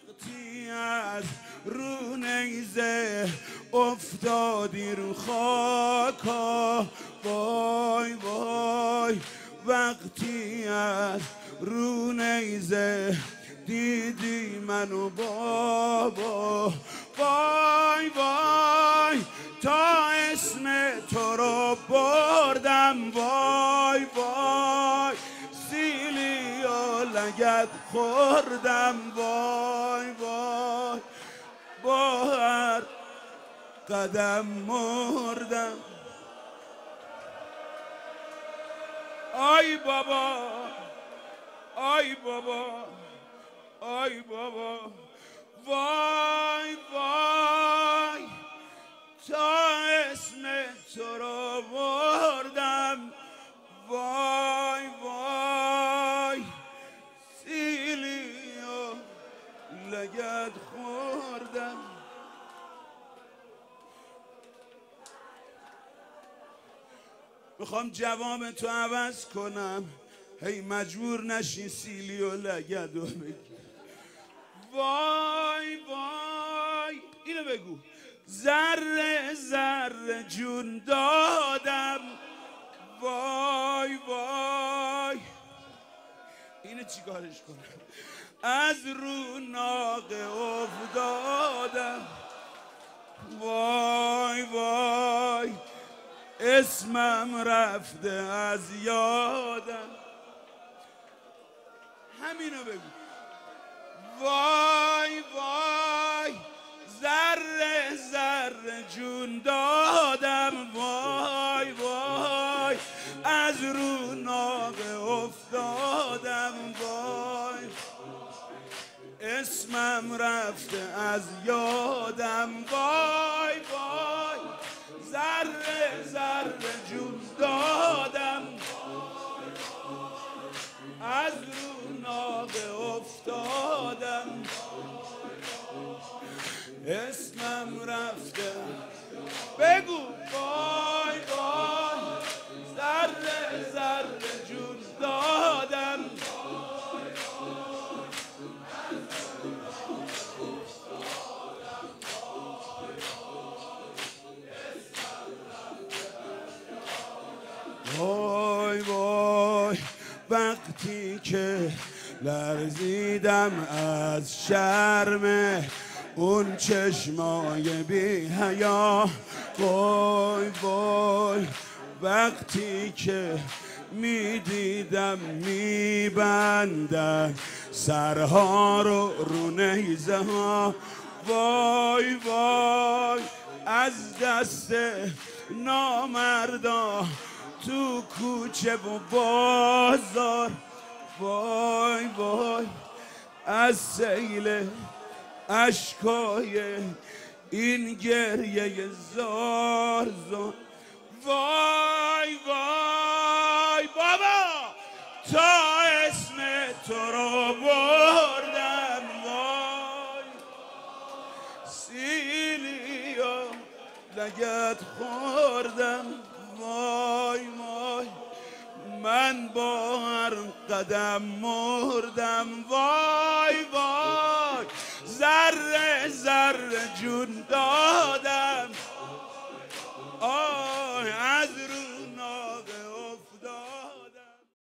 وقتی از رو نیزه افتادی رو خاکا، وای وای وقتی از رو نیزه دیدی منو بابا، وای وای تا اسم تو رو بردم، وای وای سیلی و لگد خوردم، وای وای با هر قدم مردم. آی بابا آی بابا آی بابا، وای وای تا اسم تو رو بردم، وای وای سیلی و لگد خوردم. میخوام جواب تو عوض کنم، هی مجبور نشی سیلی و لگد رو بگی. وای وای اینو بگو، ذره ذره جون دادم، وای وای اینو چی کارش کنم، از رو ناقه افتادم، وای وای اسمم رفته از یادم. همینو بگو، وای وای ذره ذره جون دادم، وای وای از رو ناقه افتادم، وای اسمم رفته از یادم، وای وای ذره ذره جون دادم، از رو ناقه افتادم، اسمم رفته. بگو وای وای ذره ذره جون دادم، وای وای وقتی که لرزیدم از شرم اون چشمای بی حیا، وای وای وقتی که میدیدم میبندن سرها رو نیزه ها، وای وای از دست نامردا تو کوچه و بازار، وای وای از سیل اشکای این گریه زار زار، وای وای بابا تا اسم تو رو بردم، وای سیلی و لگد خوردم، وای وای من با هر قدم مردم، وای وای ذره ذره جون دادم.